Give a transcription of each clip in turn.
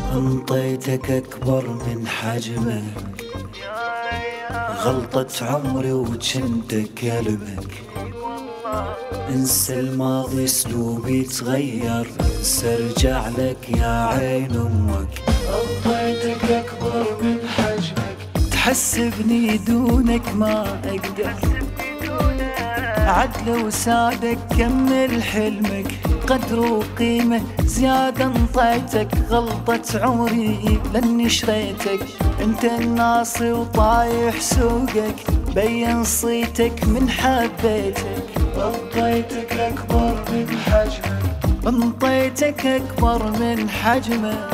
انطيتك اكبر من حجمك، غلطة عمري وجنت كلبك. انسى الماضي اسلوبي تغير، انسى ارجع لك يا عين امك. انطيتك اكبر من حجمك، تحسبني دونك ما اقدر، عدل وسادك كمل حلمك. قدر وقيمة زيادة انطيتك، غلطة عمري لاني شريتك. انت الناصي وطايح سوقك، بين صيتك من حبيتك. انطيتك اكبر من حجمك، انطيتك اكبر من حجمك،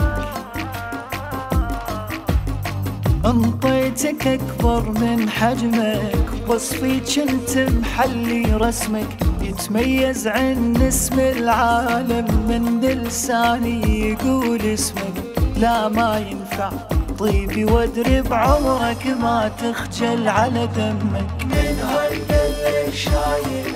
انطيتك اكبر من حجمك. وصفي جنت محلي رسمك، يتميز عن اسم العالم من لساني يقول اسمك. لا ما ينفع طيبي وادري بعمرك، ما تخجل على دمك. من هالليل شايل